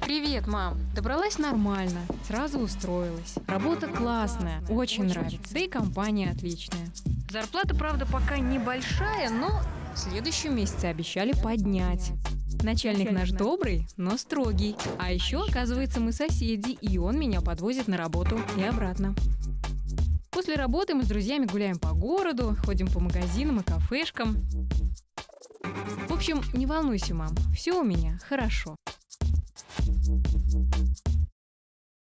Привет, мам. Добралась нормально, сразу устроилась. Работа классная, очень нравится, да и компания отличная. Зарплата, правда, пока небольшая, но в следующем месяце обещали поднять. Начальник наш добрый, но строгий. А еще, оказывается, мы соседи, и он меня подвозит на работу и обратно. После работы мы с друзьями гуляем по городу, ходим по магазинам и кафешкам. В общем, не волнуйся, мам, все у меня хорошо.